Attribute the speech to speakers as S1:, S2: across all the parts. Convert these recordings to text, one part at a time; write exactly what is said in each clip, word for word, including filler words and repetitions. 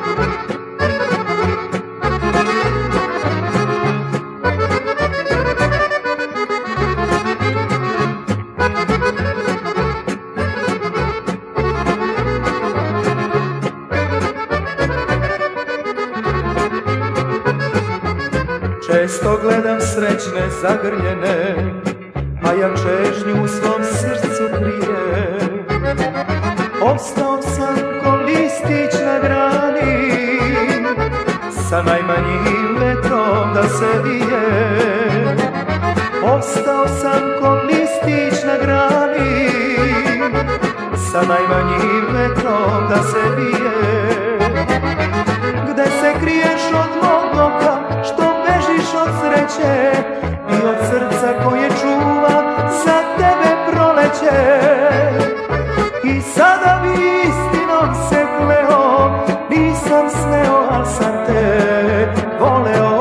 S1: Često gledam srećne zagrljene, a ja čežnju u svom srcu krijem. Ostao sam ko listić na grani, sa najmanjim vetrom da se vije. Ostao sam ko listić na grani, sa najmanjim vetrom da se vije. Gde se kriješ od mog oka, što bežiš od sreće i od srca koje čuva za tebe proleće. I sada bi istinom se kleo, nisam smeo, al sam te voleo.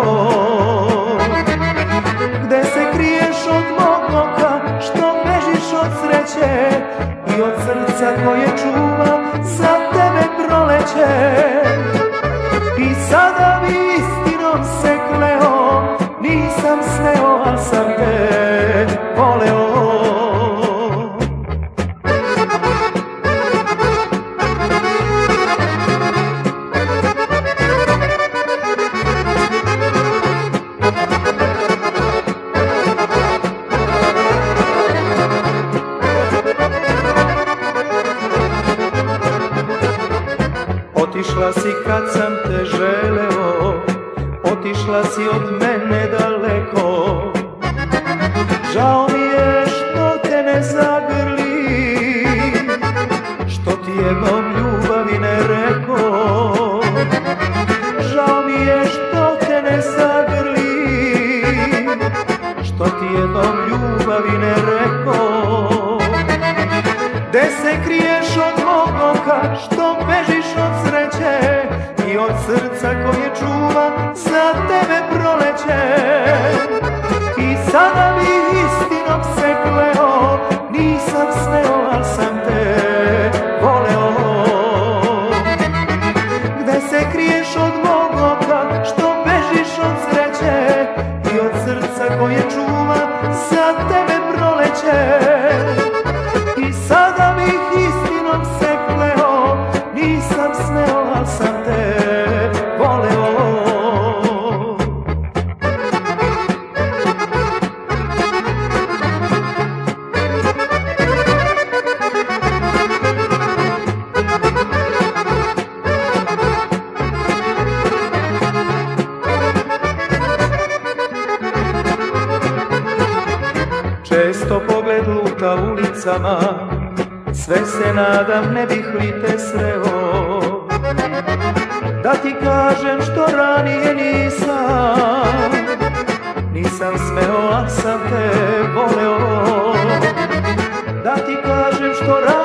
S1: Gde se kriješ od mog oka, što bežiš od sreće i od srca koje čuva za tebe proleće. I sada bi istinom se kleo, nisam smeo, al sam te voleo. Otišla si kad sam te želeo, otišla si od mene daleko. Žao mi je što te ne zagrli, što ti jednom ljubavi ne reko. Žao mi je što te ne zagrli, što ti jednom ljubavi ne reko. Gde se kriješ od mog oka, što bežiš od sreće i od srca koje čuva za tebe proleće. I sada bi istinom se kleo, nisam smeo, al sam te voleo. Gde se kriješ od mog oka, što bežiš od sreće i od srca koje čuva za tebe proleće. I sada bih istinom se kleo, nisam smeo, al sam te voleo. Često pogled luta ulicama, sve se nadam ne bih li te sreo. Da ti kažem što ranije nisam, nisam smeo, al sam te voleo. Da ti kažem što ranije